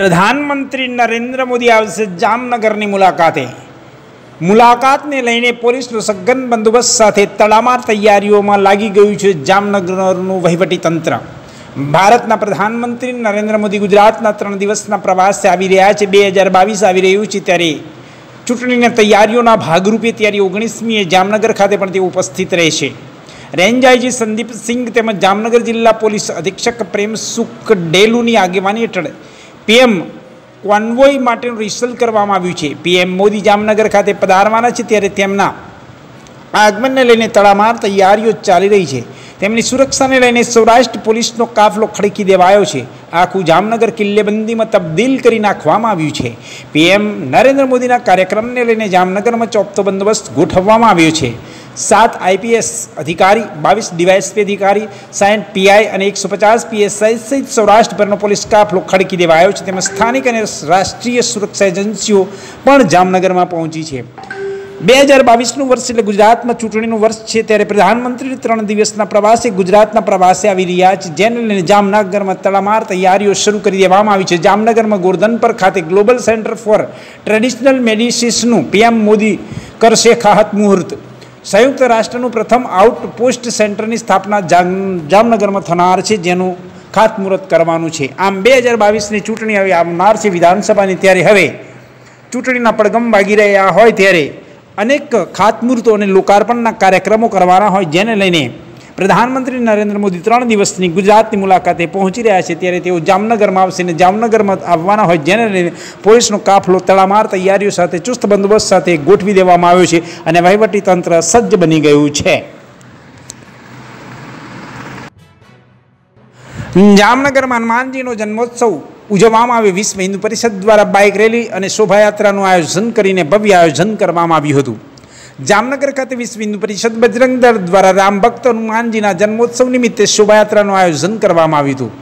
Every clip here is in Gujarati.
પ્રધાનમંત્રી નરેન્દ્ર મોદી આવશે જામનગરની મુલાકાતે. મુલાકાતને લઈને પોલીસનો સઘન બંદોબસ્ત સાથે તડામાર તૈયારીઓમાં લાગી ગયું છે જામનગરનું વહીવટીતંત્ર. ભારતના પ્રધાનમંત્રી નરેન્દ્ર મોદી ગુજરાતના 3 દિવસના પ્રવાસે આવી રહ્યા છે. 2022 આવી રહ્યું છે ત્યારે ચૂંટણીની તૈયારીઓના ભાગરૂપે ત્યારે 19મીએ જામનગર ખાતે પણ તેઓ ઉપસ્થિત રહેશે. રેન્જ આઈજી સંદીપ સિંઘ તેમજ જામનગર જિલ્લા પોલીસ અધિક્ષક પ્રેમ સુખ ડેલુની આગેવાની હેઠળ પીએમ કોન્વોય માટેનું રિહર્સલ કરવામાં આવ્યું છે. પીએમ મોદી જામનગર ખાતે પધારવાના છે ત્યારે તેમના આગમનને લઈને તડામાર તૈયારીઓ ચાલી રહી છે. તેમની સુરક્ષાને લઈને સૌરાષ્ટ્ર પોલીસનો કાફલો ખડકી દેવાયો છે. આખું જામનગર કિલ્લેબંધીમાં તબદીલ કરી નાખવામાં આવ્યું છે. પીએમ નરેન્દ્ર મોદીના કાર્યક્રમને લઈને જામનગરમાં ચોકતો બંદોબસ્ત ગોઠવવામાં આવ્યો છે. 7 આઈપીએસ અધિકારી, 22 ડીવાયએસપી અધિકારી, 60 પીઆઈ અને 150 પીએસઆઈ સહિત સૌરાષ્ટ્રભરનો પોલીસ કાફલો ખડકી દેવાયો છે. તેમજ સ્થાનિક અને રાષ્ટ્રીય સુરક્ષા એજન્સીઓ પણ જામનગરમાં પહોંચી છે. 2022નું વર્ષ એટલે ગુજરાતમાં ચૂંટણીનું વર્ષ છે ત્યારે પ્રધાનમંત્રી 3 દિવસના પ્રવાસે ગુજરાતના પ્રવાસે આવી રહ્યા છે, જેને લઈને જામનગરમાં તડામાર તૈયારીઓ શરૂ કરી દેવામાં આવી છે. જામનગરમાં ગોરધનપર ખાતે ગ્લોબલ સેન્ટર ફોર ટ્રેડિશનલ મેડિસિન્સનું પીએમ મોદી કરશે ખાતમુહૂર્ત. સંયુક્ત રાષ્ટ્રનું પ્રથમ આઉટપોસ્ટ સેન્ટરની સ્થાપના જામનગરમાં થનાર છે, જેનું ખાતમુહૂર્ત કરવાનું છે. આમ 2022ની ચૂંટણી હવે આવનાર છે વિધાનસભાની, ત્યારે હવે ચૂંટણીના પડઘમ વાગી રહ્યા હોય ત્યારે અનેક ખાતમુહૂર્તો અને લોકાર્પણના કાર્યક્રમો કરવાના હોય, જેને લઈને પ્રધાનમંત્રી નરેન્દ્ર મોદી 3 દિવસની ગુજરાતની મુલાકાતે પહોંચી રહ્યા છે. ત્યારે તેઓ જામનગરમાં આવશે અને જામનગરમાં આવવાના હોય, જેને લઈને પોલીસનો કાફલો તડામાર તૈયારીઓ સાથે ચુસ્ત બંદોબસ્ત સાથે ગોઠવી દેવામાં આવ્યો છે અને વહીવટીતંત્ર સજ્જ બની ગયું છે. જામનગરમાં હનુમાનજીનો જન્મોત્સવ ઉજવવામાં આવ્યો. વિશ્વ હિન્દુ પરિષદ દ્વારા બાઇક રેલી અને શોભાયાત્રાનું આયોજન કરીને ભવ્ય આયોજન કરવામાં આવ્યું હતું. જામનગર ખાતે વિશ્વ હિન્દુ પરિષદ બજરંગ દળ દ્વારા રામ ભક્ત હનુમાનજીના જન્મોત્સવ નિમિત્તે શોભાયાત્રાનું આયોજન કરવામાં આવ્યું હતું.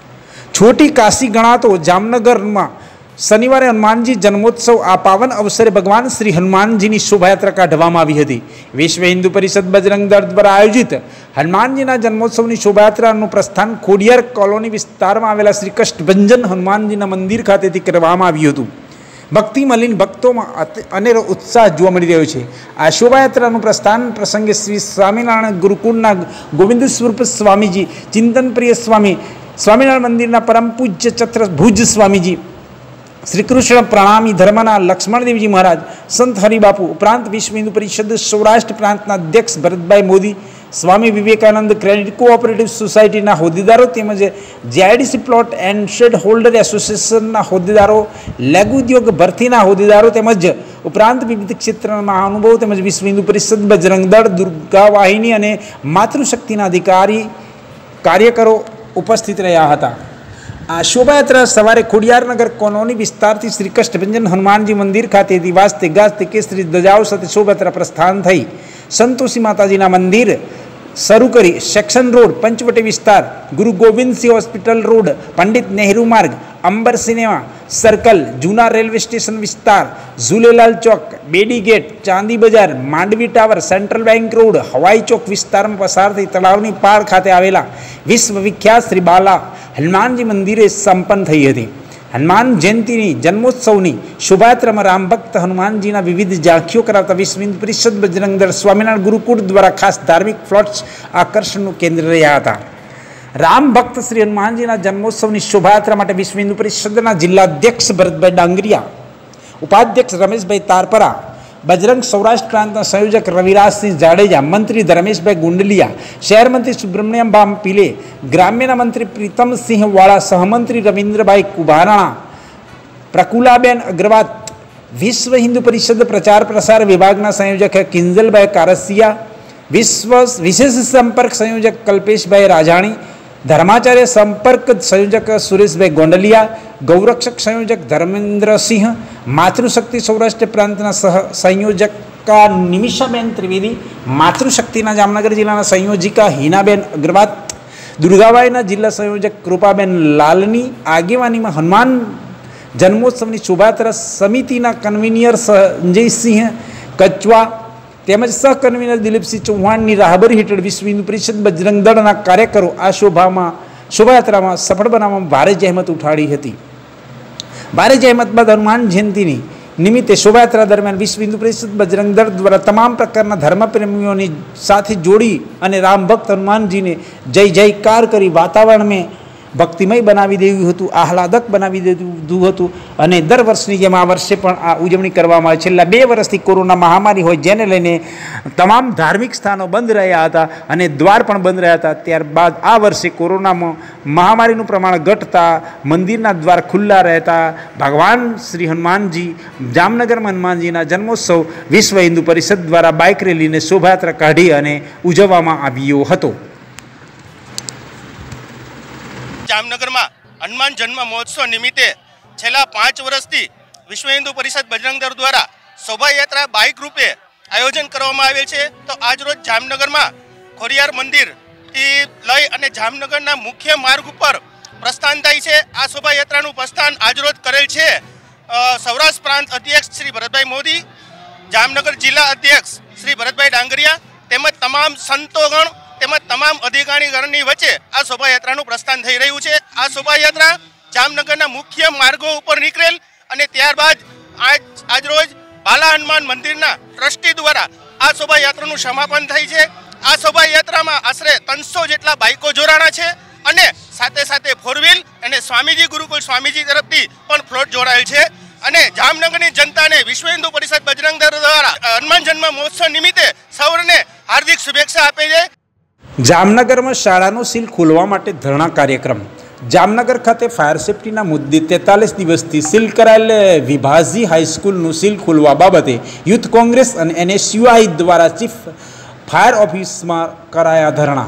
છોટી કાશી ગણાતો જામનગરમાં શનિવારે હનુમાનજી જન્મોત્સવ આ પાવન અવસરે ભગવાન શ્રી હનુમાનજીની શોભાયાત્રા કાઢવામાં આવી હતી. વિશ્વ હિન્દુ પરિષદ બજરંગ દળ દ્વારા આયોજિત હનુમાનજીના જન્મોત્સવની શોભાયાત્રાનું પ્રસ્થાન ખોડિયાર કોલોની વિસ્તારમાં આવેલા શ્રી કષ્ટભંજન હનુમાનજીના મંદિર ખાતેથી કરવામાં આવ્યું હતું. ભક્તિ મલિન ભક્તોમાં અનેરો ઉત્સાહ જોવા મળી રહ્યો છે. આ શોભાયાત્રાનું પ્રસ્થાન પ્રસંગે શ્રી સ્વામિનારાયણ ગુરુકુળના ગોવિંદ સ્વરૂપ સ્વામીજી, ચિંતન પ્રિય સ્વામી, સ્વામિનારાયણ મંદિરના પરમ પૂજ્ય ચતુર્ભુજ સ્વામીજી, શ્રી કૃષ્ણ પ્રણામી ધર્મના લક્ષ્મણદેવજી મહારાજ, સંત હરિબાપુ ઉપરાંત વિશ્વ હિન્દુ પરિષદ સૌરાષ્ટ્ર પ્રાંતના અધ્યક્ષ ભરતભાઈ મોદી, સ્વામી વિવેકાનંદ ક્રેડિટ કોઓપરેટિવ સોસાયટીના હોદ્દેદારો તેમજ GIDC plot and shed holder એસોસિએશનના હોદ્દેદારો, લઘુ ઉદ્યોગ ભરતીના હોદ્દેદારો તેમજ ઉપરાંત વિવિધ ક્ષેત્રના મહાનુભાવો તેમજ વિશ્વ હિન્દુ પરિષદ બજરંગ દળ, દુર્ગા વાહિની અને માતૃશક્તિના અધિકારી કાર્યકરો ઉપસ્થિત રહ્યા હતા. આ શોભાયાત્રા સવારે ખોડિયારનગર કોલોની વિસ્તારથી શ્રી કષ્ટભંજન હનુમાનજી મંદિર ખાતેથી વાજતે ગાજતે કેસરી ધજાઓ સાથે શોભાયાત્રા પ્રસ્થાન થઈ સંતોષી માતાજીના મંદિર શરૂ કરી સેક્શન રોડ, પંચવટી વિસ્તાર, Guru Govindsingh hospital road, Pandit Nehru Marg, Amber cinema circle, જૂના રેલવે સ્ટેશન વિસ્તાર, Jhulelal Chowk, Bedi gate, Chandi Bazaar, Mandvi tower, central bank road, Havai Chowk વિસ્તારમાં પસાર થઈ તળાવની પાળ ખાતે આવેલા વિશ્વ વિખ્યાત શ્રી બાલા હનુમાનજી મંદિરે સંપન્ન થઈ હતી. હનુમાન જયંતિની જન્મોત્સવની શોભાયાત્રામાં રામ ભક્ત હનુમાનજીના વિવિધ ઝાંખીઓ કરાવતા વિશ્વ હિન્દુ પરિષદ બજરંગ દળ સ્વામિનારાયણ ગુરુકુળ દ્વારા ખાસ ધાર્મિક ફ્લોટ્સ આકર્ષણનું કેન્દ્ર રહ્યા હતા. રામ ભક્ત શ્રી હનુમાનજીના જન્મોત્સવની શોભાયાત્રા માટે વિશ્વ હિન્દુ પરિષદના જિલ્લા અધ્યક્ષ ભરતભાઈ ડાંગરિયા, ઉપાધ્યક્ષ રમેશભાઈ તારપરા, બજરંગ સૌરાષ્ટ્ર પ્રાંતના સંયોજક રવિરાજસિંહ જાડેજા, મંત્રી ધર્મેશભાઈ ગુંડલિયા, શહેર મંત્રી સુબ્રમણ્યમ બામ પીલે, ગ્રામ્યના મંત્રી પ્રીતમસિંહ વાળા, સહમંત્રી રવિન્દ્રભાઈ કુભારાણા, પ્રકુલાબેન અગ્રવાલ, વિશ્વ હિન્દુ પરિષદ પ્રચાર પ્રસાર વિભાગના સંયોજક કિંજલભાઈ કારસિયા, વિશેષ સંપર્ક સંયોજક કલ્પેશભાઈ રાજાણી, ધર્માચાર્ય સંપર્ક સંયોજક સુરેશભાઈ ગોંડલિયા, ગૌરક્ષક સંયોજક ધર્મેન્દ્રસિંહ, માતૃશક્તિ સૌરાષ્ટ્ર પ્રાંતના સંયોજકા નિમિષાબેન ત્રિવેદી, માતૃશક્તિના જામનગર જિલ્લાના સંયોજિકા હિનાબેન અગ્રવાલ, દુર્ગાબાઈના જિલ્લા સંયોજક કૃપાબેન લાલની આગેવાનીમાં હનુમાન જન્મોત્સવની શોભાયાત્રા સમિતિના કન્વીનર સંજયસિંહ કચવા તેમજ સહકન્વીનર દિલીપસિંહ ચૌહાણની રાહબરી હેઠળ વિશ્વ હિન્દુ પરિષદ બજરંગ દળના કાર્યકરો આ શોભાયાત્રામાં સફળ બનાવવામાં ભારે જહેમત ઉઠાડી હતી. બારેજ અહેમદ બાદ હનુમાન જયંતિની નિમિત્તે શોભાયાત્રા દરમિયાન વિશ્વ હિન્દુ પરિષદ બજરંગ દળ દ્વારા તમામ પ્રકારના ધર્મપ્રેમીઓની સાથે જોડી અને રામ ભક્ત હનુમાનજીને જય જયકાર કરી વાતાવરણમાં ભક્તિમય બનાવી દેવું હતું, આહલાદક બનાવી દીધું હતું. અને દર વર્ષની જેમ આ વર્ષે પણ આ ઉજવણી કરવામાં આવે. છેલ્લા 2 વર્ષથી કોરોના મહામારી હોય જેને લઈને તમામ ધાર્મિક સ્થાનો બંધ રહ્યા હતા અને દ્વાર પણ બંધ રહ્યા હતા. ત્યારબાદ આ વર્ષે કોરોનામાં મહામારીનું પ્રમાણ ઘટતા મંદિરના દ્વાર ખુલ્લા રહેતા ભગવાન શ્રી હનુમાનજી જામનગરમાં હનુમાનજીના જન્મોત્સવ વિશ્વ હિન્દુ પરિષદ દ્વારા બાઇક રેલીને શોભાયાત્રા કાઢી અને ઉજવવામાં આવ્યો હતો. જામનગરમાં હનુમાન જન્મ મહોત્સવ નિમિત્તે છેલ્લા 5 વર્ષથી વિશ્વ હિન્દુ પરિષદ બજરંગ દળ દ્વારા શોભાયાત્રા બાઇક રૂપે આયોજન કરવામાં આવેલ છે. તો આજરોજ જામનગરમાં ખોડિયાર મંદિરથી લઈ અને જામનગરના મુખ્ય માર્ગ ઉપર પ્રસ્થાન થાય છે. આ શોભાયાત્રાનું પ્રસ્થાન આજરોજ કરેલ છે સૌરાષ્ટ્ર પ્રાંત અધ્યક્ષ શ્રી ભરતભાઈ મોદી, જામનગર જિલ્લા અધ્યક્ષ શ્રી ભરતભાઈ ડાંગરિયા તેમજ તમામ સંતોગણ તેમજ તમામ અધિકારીગણની વચ્ચે આ શોભાયાત્રાનું પ્રસ્થાન થઈ રહ્યું છે. આ શોભાયાત્રા જામનગરના મુખ્ય માર્ગો ઉપર નીકળેલ અને ત્યારબાદ આજરોજ બાલા હનુમાન મંદિરના ટ્રસ્ટી દ્વારા આ શોભાયાત્રાનું સમાપન થાય છે. આ શોભાયાત્રામાં આશરે 300 જેટલા બાઇકો જોડાણા છે અને સાથે સાથે 4 વ્હીલ અને સ્વામીજી ગુરુકુળ સ્વામીજી તરફથી પણ ફ્લોટ જોડાયેલ છે. અને જામનગરની જનતાને વિશ્વ હિન્દુ પરિષદ બજરંગ દળ દ્વારા હનુમાન જન્મ મહોત્સવ નિમિત્તે સૌને હાર્દિક શુભેચ્છા આપે છે. જામનગરમાં શાળાનો સીલ ખોલવા માટે ધરણા કાર્યક્રમ. જામનગર ખાતે ફાયર સેફ્ટીના મુદ્દે 43 દિવસથી સીલ કરાયેલ વિભાજી હાઈસ્કૂલનું સીલ ખોલવા બાબતે યુથ કોંગ્રેસ અને NSUI દ્વારા ચીફ ફાયર ઓફિસમાં કરાયા ધરણા.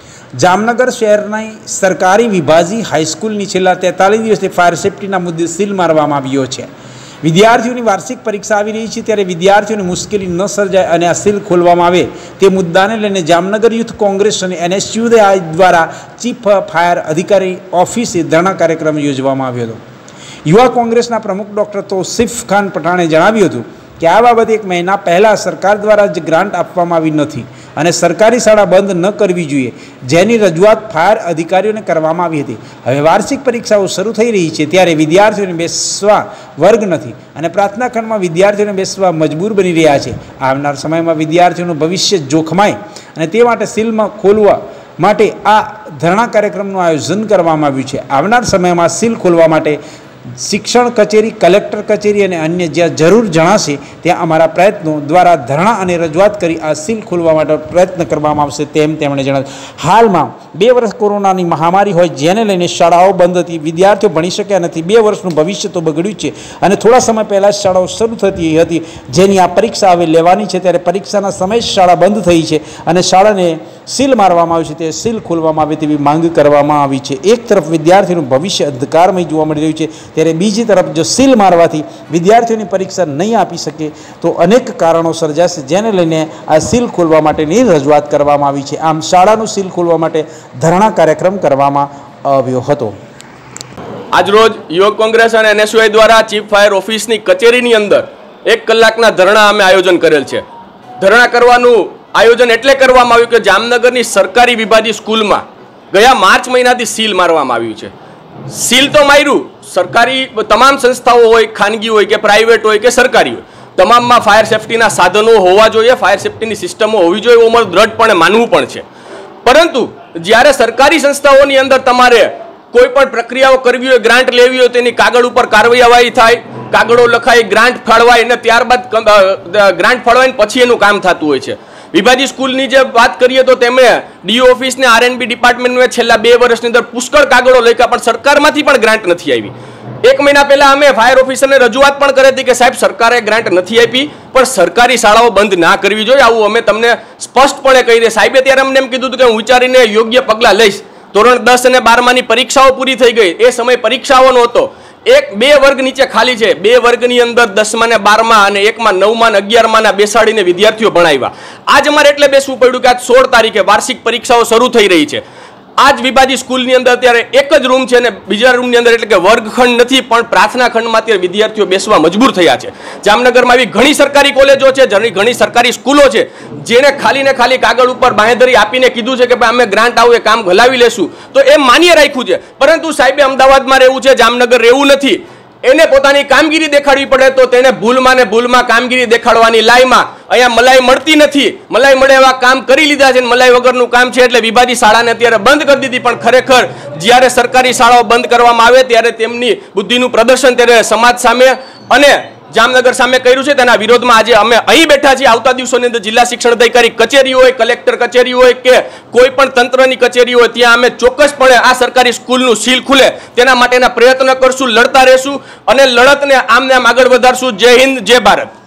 જામનગર શહેરની સરકારી વિભાજી હાઈસ્કૂલની છેલ્લા 43 દિવસથી ફાયર સેફ્ટીના મુદ્દે સીલ મારવામાં આવ્યો છે. વિદ્યાર્થીઓની વાર્ષિક પરીક્ષા આવી રહી છે ત્યારે વિદ્યાર્થીઓને મુશ્કેલી ન સર્જાય અને આ સીલ ખોલવામાં આવે તે મુદ્દાને લઈને જામનગર યુથ કોંગ્રેસ અને NSUI દ્વારા ચીફ ફાયર અધિકારી ઓફિસે ધરણા કાર્યક્રમ યોજવામાં આવ્યો હતો. યુવા કોંગ્રેસના પ્રમુખ ડૉક્ટર તૌસીફ ખાન પઠાણે જણાવ્યું હતું કે આ બાબતે 1 મહિના પહેલાં સરકાર દ્વારા જ ગ્રાન્ટ આપવામાં આવી નથી અને સરકારી શાળા બંધ ન કરવી જોઈએ, જેની રજૂઆત ફાયર અધિકારીઓને કરવામાં આવી હતી. હવે વાર્ષિક પરીક્ષાઓ શરૂ થઈ રહી છે ત્યારે વિદ્યાર્થીઓને બેસવા વર્ગ નથી અને પ્રાર્થના ખંડમાં વિદ્યાર્થીઓને બેસવા મજબૂર બની રહ્યા છે. આવનાર સમયમાં વિદ્યાર્થીઓનું ભવિષ્ય જોખમાય અને તે માટે સીલમાં ખોલવા માટે આ ધરણા કાર્યક્રમનું આયોજન કરવામાં આવ્યું છે. આવનાર સમયમાં સીલ ખોલવા માટે શિક્ષણ કચેરી, કલેક્ટર કચેરી અને અન્ય જ્યાં જરૂર જણાશે ત્યાં અમારા પ્રયત્નો દ્વારા ધરણા અને રજૂઆત કરી આ સીલ ખોલવા માટે પ્રયત્ન કરવામાં આવશે તેમ તેમણે જણાવ્યું. હાલમાં 2 વર્ષ કોરોનાની મહામારી હોય જેને લઈને શાળાઓ બંધ હતી, વિદ્યાર્થીઓ ભણી શક્યા નથી. 2 વર્ષનું ભવિષ્ય તો બગડ્યું છે અને થોડા સમય પહેલાં જ શાળાઓ શરૂ થતી હતી જેની આ પરીક્ષા હવે લેવાની છે ત્યારે પરીક્ષાના સમયે જ શાળા બંધ થઈ છે અને શાળાને સીલ મારવામાં આવી છે તે સીલ ખોલવામાં આવે તેવી માંગ કરવામાં આવી છે. એક તરફ વિદ્યાર્થીઓનું ભવિષ્ય અંધકારમય જોવા મળી રહ્યું છે ત્યારે બીજી તરફ જો સીલ મારવાથી વિદ્યાર્થીઓની પરીક્ષા નહીં આપી શકે તો અનેક કારણો સર્જાશે જેને લઈને આ સીલ ખોલવા માટેની રજૂઆત કરવામાં આવી છે. આમ શાળાનું સીલ ખોલવા માટે ધરણા કાર્યક્રમ કરવામાં આવ્યો હતો. આજરોજ યુવક કોંગ્રેસ અને NSUI દ્વારા ચીફ ફાયર ઓફિસની કચેરીની અંદર 1 કલાકના ધરણા અમે આયોજન કરેલ છે. ધરણા કરવાનું આયોજન એટલે કરવામાં આવ્યું કે જામનગરની સરકારી વિભાજી સ્કૂલમાં ગયા માર્ચ મહિનાથી સીલ મારવામાં આવ્યું છે. સીલ તો માર્યું, સરકારી તમામ સંસ્થાઓ હોય, ખાનગી હોય કે પ્રાઇવેટ હોય કે સરકારી હોય, તમામમાં ફાયર સેફ્ટીના સાધનો હોવા જોઈએ, ફાયર સેફ્ટીની સિસ્ટમો હોવી જોઈએ એવું અમારું દ્રઢપણે માનવું પણ છે. પરંતુ જ્યારે સરકારી સંસ્થાઓની અંદર તમારે કોઈ પણ પ્રક્રિયાઓ કરવી હોય, ગ્રાન્ટ લેવી હોય તેની કાગળ ઉપર કાર્યવાહી થાય, કાગળો લખાય, ગ્રાન્ટ ફાળવાય અને ત્યારબાદ ગ્રાન્ટ ફાળવાઈને પછી એનું કામ થતું હોય છે. વિભાજી સ્કૂલની જે વાત કરીએ તો તેમણે DO ઓફિસને R&B ડિપાર્ટમેન્ટને છેલ્લા 2 વર્ષની અંદર પુષ્કળ કાગળો લખ્યા પણ સરકારમાંથી પણ ગ્રાન્ટ નથી આવી. 1 મહિના પહેલા અમે ફાયર ઓફિસરને રજૂઆત પણ કરી હતી કે સાહેબ સરકારે ગ્રાન્ટ નથી આપી પણ સરકારી શાળાઓ બંધ ના કરવી જોઈએ, આવું અમે તમને સ્પષ્ટપણે કહી દે. સાહેબે ત્યારે અમને એમ કીધું હતું કે હું વિચારીને યોગ્ય પગલાં લઈશ. ધોરણ 10 અને 12માની પરીક્ષાઓ પૂરી થઈ ગઈ, એ સમય પરીક્ષાઓ નહોતો. 2 વર્ગ નીચે ખાલી છે, 2 વર્ગની અંદર 10મા ને 12મા અને 1માં 9મા અને 11માના બેસાડીને વિદ્યાર્થીઓ ભણાવ્યા. આજ અમારે એટલે બેસવું પડ્યું કે આજ 16 તારીખે વાર્ષિક પરીક્ષાઓ શરૂ થઈ રહી છે. આજ વિભાજી સ્કૂલની અંદર અત્યારે 1 જ રૂમ છે અને બીજા રૂમની અંદર એટલે કે વર્ગખંડ નથી પણ પ્રાર્થના ખંડમાં અત્યારે વિદ્યાર્થીઓ બેસવા મજબૂર થયા છે. જામનગરમાં એવી ઘણી સરકારી કોલેજો છે, ઘણી સરકારી સ્કૂલો છે જેને ખાલી ને ખાલી કાગળ ઉપર બાંહેધરી આપીને કીધું છે કે ભાઈ અમે ગ્રાન્ટ આવું એ કામ હલાવી લેશું તો એમ માન્ય રાખ્યું છે. પરંતુ સાહેબે અમદાવાદમાં રહેવું છે, જામનગર રહેવું નથી. એને પોતાની કામગીરી દેખાડવી પડે તો તેને ભૂલમાં ને ભૂલમાં કામગીરી દેખાડવાની લાઈમાં અહીંયા મલાઈ મળતી નથી. મલાઈ મળે એવા કામ કરી લીધા છે, મલાઈ વગરનું કામ છે એટલે વિભાજી શાળાને અત્યારે બંધ કરી દીધી. પણ ખરેખર જ્યારે સરકારી શાળાઓ બંધ કરવામાં આવે ત્યારે તેમની બુદ્ધિનું પ્રદર્શન ત્યારે સમાજ સામે અને જામનગર સામે કર્યું છે. તેના વિરોધમાં આજે અમે અહીં બેઠા છીએ. આવતા દિવસોની અંદર જિલ્લા શિક્ષણ અધિકારી કચેરી હોય, કલેક્ટર કચેરી હોય કે કોઈ પણ તંત્રની કચેરી હોય, ત્યાં અમે ચોક્કસપણે આ સરકારી સ્કૂલનું સીલ ખુલે તેના માટેના પ્રયત્ન કરશું, લડતા રહેશું અને લડતને આમને આમ આગળ વધારશું. જય હિન્દ, જય ભારત.